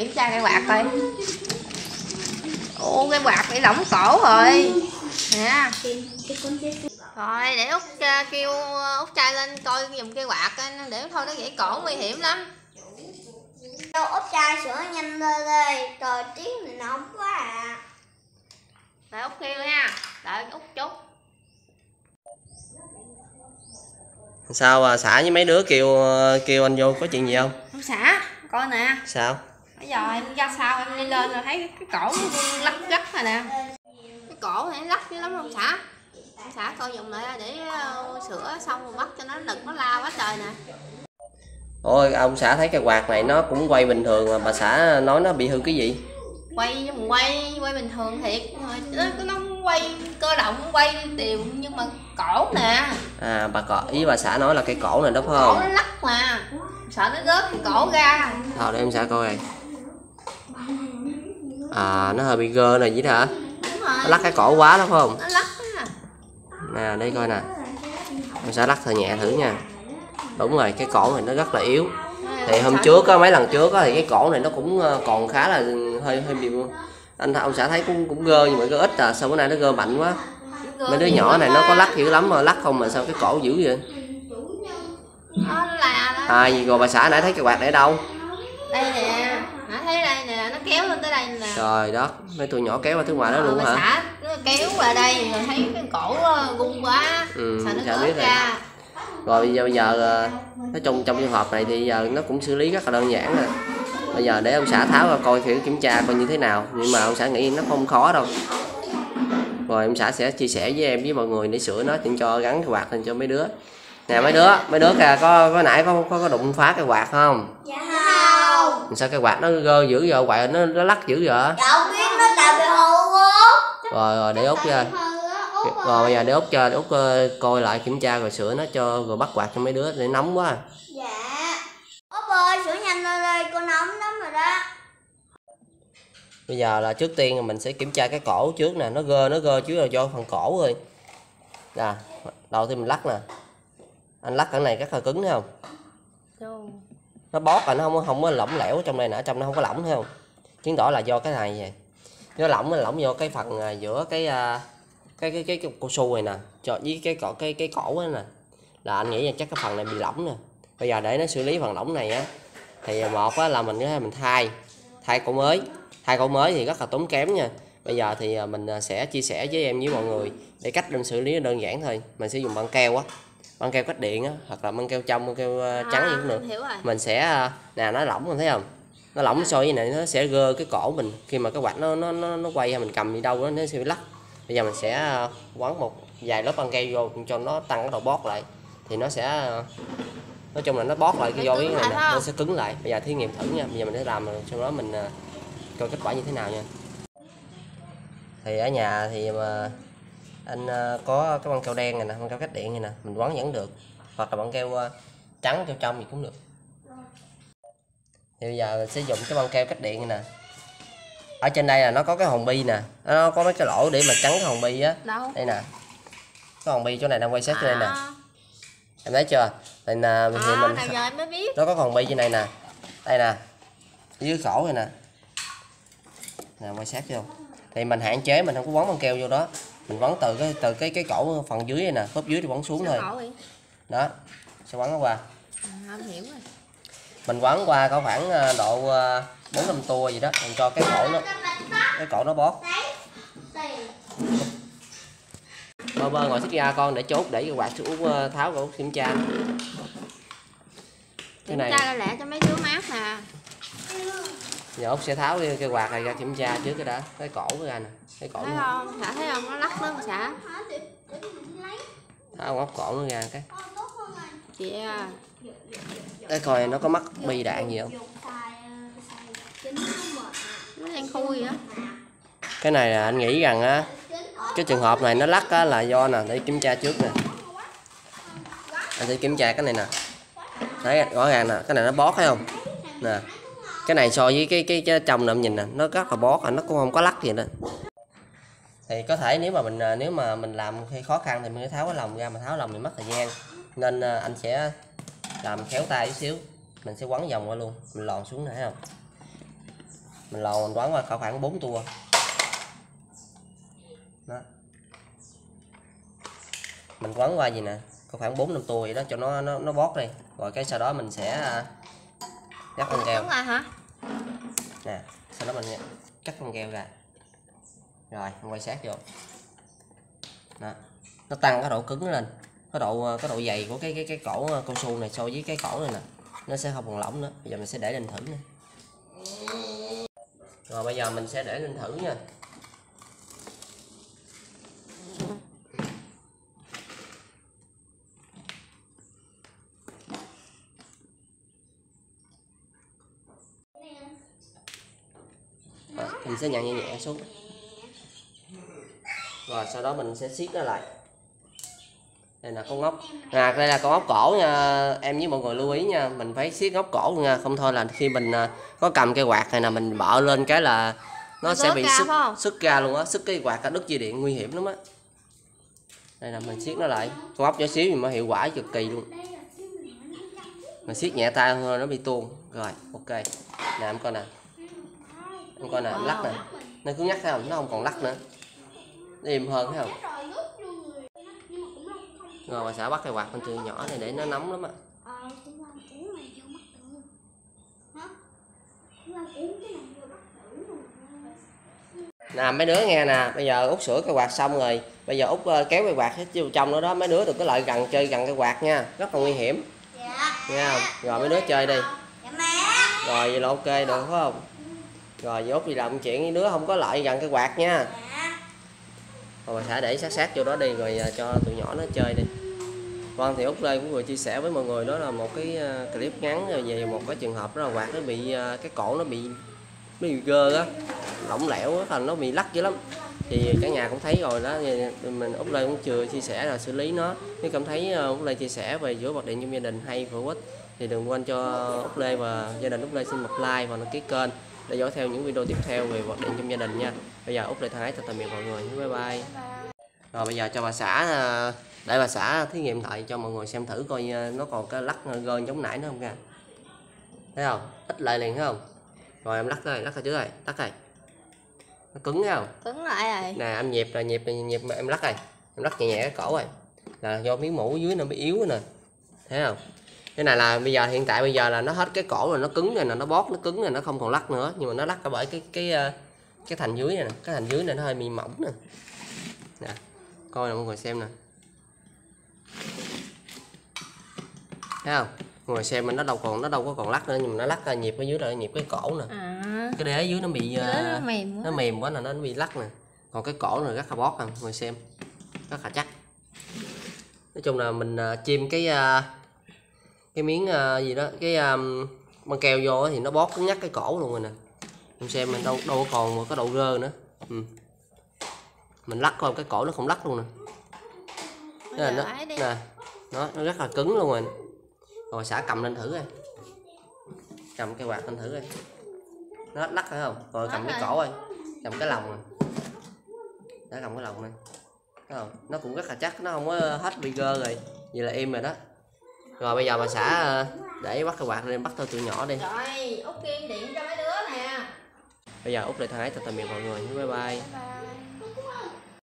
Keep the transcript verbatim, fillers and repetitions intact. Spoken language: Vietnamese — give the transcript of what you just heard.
kiểm tra cái quạt coi. Ồ, cái quạt bị lỏng cổ rồi nè. Rồi để Út uh, kêu Út trai lên coi dùng cây quạt để thôi, nó gãy cổ nguy hiểm lắm. Đâu Út trai sửa nhanh lên đây, trời tiếng này nóng quá à. Đợi Út kêu nha, đợi Út chút. Sao à, xã với mấy đứa kêu kêu anh vô có chuyện gì không? Không xã, coi nè. Sao? Bây giờ em ra sau em đi lên rồi thấy cái cổ nó lắc lắc rồi nè. Cái cổ này lắc dữ lắm không xã? Xã coi dùng lại để uh, sửa xong rồi bắt cho nó đừng nó la quá trời nè. Ôi ông xã thấy cái quạt này nó cũng quay bình thường mà bà xã nói nó bị hư cái gì? Quay quay quay bình thường thiệt, nó nó quay cơ động, quay đều nhưng mà cổ nè. À bà có ý bà xã nói là cái cổ này đó phải không? Cổ nó lắc mà, sợ nó rớt cái cổ ra. Thôi để em xã coi này. À nó hơi bị gơ này vậy hả? Đúng rồi. Nó lắc cái cổ quá đó phải không? Nó lắc á. Nè đây coi nè, em sẽ lắc thử nhẹ thử nha. Đúng rồi, cái cổ này nó rất là yếu. Thì hôm trước á, mấy lần trước á, thì cái cổ này nó cũng còn khá là hơi hơi bị, anh ông xã thấy cũng cũng gơ nhưng mà gơ ít à, sao bữa nay nó gơ mạnh quá. Mấy đứa nhỏ này nó có lắc dữ lắm mà lắc không mà sao cái cổ dữ vậy? À gì rồi bà xã nãy thấy cái quạt để đâu? Đây nè, hả thấy đây nè, nó kéo lên tới đây nè. Trời đất, mấy tụi nhỏ kéo qua thứ ngoài đó ờ, luôn hả? Xã nó kéo qua đây rồi thấy cái cổ gung quá, ừ, sợ nó rớt ra. Rồi bây giờ bây giờ nói chung trong trường hợp này thì giờ nó cũng xử lý rất là đơn giản nè. Bây giờ để ông xã tháo ra coi thử kiểm tra coi như thế nào, nhưng mà ông xã nghĩ nó không khó đâu. Rồi ông xã sẽ chia sẻ với em với mọi người để sửa nó, cho gắn cái quạt lên cho mấy đứa. Nè mấy đứa, mấy đứa kìa, có có nãy có có, có đụng phá cái quạt không? Dạ không. Sao cái quạt nó gơ dữ vậy, quạt nó nó lắc dữ vậy? Dạ không biết, nó tại bị hư quá. Rồi rồi để Út ra. Rồi bây giờ để Út cho để Út coi lại kiểm tra rồi sửa nó cho, rồi bắt quạt cho mấy đứa để nóng quá. Dạ. Út ơi sửa nhanh lên đây, cô nóng lắm rồi đó. Bây giờ là trước tiên mình sẽ kiểm tra cái cổ trước nè, nó gơ nó gơ chứ là do phần cổ rồi. Nè, đầu tiên mình lắc nè. Anh lắc cái này rất là cứng thấy không? Nó bóp và nó không không có lỏng lẻo ở trong đây nè, trong nó không có lỏng thấy không? Chứng tỏ là do cái này vậy. Nó lỏng nó lỏng vô cái phần giữa cái cái cái cái, cái cao su này nè, cho với cái cổ cái cái cổ đó nè. Là anh nghĩ là chắc cái phần này bị lỏng nè. Bây giờ để nó xử lý phần lỏng này á thì một á là mình có thể mình thay thay cổ mới. Thay cổ mới thì rất là tốn kém nha. Bây giờ thì mình sẽ chia sẻ với em với mọi người để cách mình xử lý đơn giản thôi. Mình sẽ dùng băng keo á, băng keo cách điện á, hoặc là băng keo trong, băng keo trắng gì cũng được. Mình sẽ nè, nó lỏng mình thấy không? Nó lỏng so với này nó sẽ gơ cái cổ mình, khi mà cái quạt nó nó nó, nó quay hay mình cầm đi đâu đó nó sẽ bị lắc. Bây giờ mình sẽ quấn một vài lớp băng keo vô cho nó tăng cái độ bót lại, thì nó sẽ nói chung là nó bót lại cái vô cái này nè, nó sẽ cứng lại. Bây giờ thí nghiệm thử nha, bây giờ mình sẽ làm sau đó mình coi kết quả như thế nào nha. Thì ở nhà thì mà anh có cái băng keo đen này nè, băng keo cách điện này nè, mình quấn vẫn được, hoặc là băng keo trắng keo trong gì cũng được. Thì bây giờ mình sẽ dùng cái băng keo cách điện này nè. Ở trên đây là nó có cái hòn bi nè, nó có mấy cái lỗ để mà trắng cái hòn bi á. Đây nè, cái hòn bi chỗ này đang quay sát trên đây nè, em thấy chưa? Đây nè, thì à, mình giờ em mới biết. nó có hòn bi trên này nè, đây nè, dưới cổ này nè, nè quay sát vô. Thì mình hạn chế mình không có quấn băng keo vô đó, mình quấn từ cái từ cái cái cổ phần dưới này nè, khớp dưới thì quấn xuống thôi. Đó, sẽ quấn nó qua. À, em hiểu rồi. Mình quấn qua có khoảng độ bốn năm tua gì đó, mình cho cái cổ nó cái cổ nó bót. Bơ bơ ngồi xích ra con để chốt để cái quạt xuống tháo cổ kiểm tra. Cái này kiểm tra lẹ cho mấy đứa mát nè. Giờ Út sẽ tháo cái, cái quạt này ra kiểm tra trước cái đã, cái cổ ra nè, cái cổ. Thấy không? Xã thấy không? Nó lắc đó xã. Tháo ngóc cổ nó ra cái. Yeah. Để coi nó có mắc bi đạn gì không. Nó đang khui á. Cái này là anh nghĩ rằng á, cái trường hợp này nó lắc á là do nè, để kiểm tra trước nè. Anh sẽ kiểm tra cái này nè. Thấy rõ ràng nè, cái này nó bót thấy không? Nè. Cái này so với cái cái, cái trong nệm nhìn nè, nó rất là bót, nó cũng không có lắc gì nữa. Thì có thể nếu mà mình nếu mà mình làm khi khó khăn thì mình tháo cái lồng ra, mà tháo lồng thì mất thời gian. Nên anh sẽ làm khéo tay chút xíu, mình sẽ quấn vòng qua luôn, mình lòn xuống này thấy không? mình lò mình quấn qua cỡ khoảng bốn tua đó, mình quấn qua gì nè có khoảng bốn năm tua vậy đó cho nó nó nó bót đi, rồi cái sau đó mình sẽ cắt con keo hả nè, sau đó mình cắt con keo ra rồi quay sát vô đó, nó tăng cái độ cứng lên, cái độ cái độ dày của cái cái cái cổ cao su này so với cái cổ này nè nó sẽ không còn lỏng nữa. Bây giờ mình sẽ để lên thử nè, rồi bây giờ mình sẽ để lên thử nha. Rồi, mình sẽ nhăn nhẹ nhẹ xuống rồi sau đó mình sẽ siết nó lại. Đây là con ốc, à, đây là con ốc cổ nha em với mọi người lưu ý nha, mình phải siết ốc cổ nha, không thôi là khi mình có cầm cây quạt này là mình bợ lên cái là nó Mình sẽ bị ra, sức sức ra luôn á, sức cái quạt đứt dây điện nguy hiểm lắm á. Đây là mình siết nó lại, con ốc nhỏ xíu nhưng mà hiệu quả cực kỳ luôn, mình siết nhẹ tay thôi nó bị tuôn rồi. Ok nè em coi nè, em coi nè em lắc nè, nó cứng nhắc thấy không, nó không còn lắc nữa, nó êm hơn thấy không. Rồi bà xã bắt cây quạt con từ nhỏ này để nó nóng lắm á. Nè mấy đứa nghe nè, bây giờ Út sửa cây quạt xong rồi, bây giờ Út kéo cây quạt hết vô trong nữa đó, mấy đứa đừng có lại gần chơi gần cây quạt nha, rất là nguy hiểm. Dạ. Nghe không? Rồi mấy đứa chơi đi. Dạ má. Rồi vậy là ok được phải không? Rồi Út đi làm chuyện với đứa không có lại gần cây quạt nha. Dạ. Rồi bà xã để sát sát vô đó đi rồi cho tụi nhỏ nó chơi đi. Vâng thì Út đây cũng vừa chia sẻ với mọi người đó là một cái clip ngắn về một cái trường hợp đó là quạt nó bị cái cổ nó bị nó bị gơ á, lỏng lẻo á, thành nó bị lắc dữ lắm. Thì cả nhà cũng thấy rồi đó, mình Út đây cũng chưa chia sẻ là xử lý nó. Nếu cảm thấy Út đây chia sẻ về giữa bật điện trong gia đình hay hữu ích thì đừng quên cho Út Lê và gia đình Út Lê xin một like và đăng ký kênh để dõi theo những video tiếp theo về bật điện trong gia đình nha. Bây giờ Út Lê thân ái chào tạm biệt mọi người, bye bye. Rồi bây giờ cho bà xã để bà xã thí nghiệm lại cho mọi người xem thử coi nó còn cái lắc gơn giống nãy nữa không nha. Thấy không? Ít lại liền thấy không? Rồi em lắc thôi, lắc thôi chứ rồi, lắc rồi. Nó cứng thấy không? Cứng lại rồi. Nè em nhịp là nhịp nhịp mà em lắc rồi. Em lắc nhẹ nhẹ cái cổ rồi. Là do miếng mũ dưới nó bị yếu nè. Thấy không? Cái này là bây giờ hiện tại bây giờ là nó hết cái cổ rồi, nó cứng rồi nè, nó bóp nó cứng rồi, nó không còn lắc nữa, nhưng mà nó lắc cả bởi cái cái cái thành dưới này nè, cái thành dưới này nó hơi bị mỏng nè. Nè. Coi nè mọi người xem nè. Thấy không? Mọi người xem mình nó đâu còn nó đâu có còn lắc nữa, nhưng mà nó lắc ra nhịp ở dưới là nhịp cái cổ nè. À. Cái đế dưới nó bị nó mềm quá. Nó mềm quá là nó bị lắc nè. Còn cái cổ này rất là bóp nè, mọi người xem. Rất là chắc. Nói chung là mình uh, chim cái uh, cái miếng uh, gì đó, cái um, băng keo vô thì nó bóp cứng nhắc cái cổ luôn rồi nè. Mình xem mình đâu đâu còn một cái độ rơ nữa. Ừ. Mình lắc coi cái cổ nó không lắc luôn nè. Nó, nó, nè, nó, nó rất là cứng luôn rồi. Rồi xã cầm lên thử coi. Cầm cái quạt lên thử coi. Nó lắc phải không? Rồi cầm cái cổ coi. Cầm cái lồng nè. Đã cầm cái lồng này. Thấy không? Nó cũng rất là chắc, nó không có hết bị gơ rồi. Vậy là im rồi đó. Rồi bây giờ bà xã để bắt cái quạt lên bắt thôi tụi nhỏ đi. Rồi, Út Kiên điện cho mấy đứa nè. Bây giờ Út lại thân ái chào tạm biệt mọi người. Bye bye. Bye.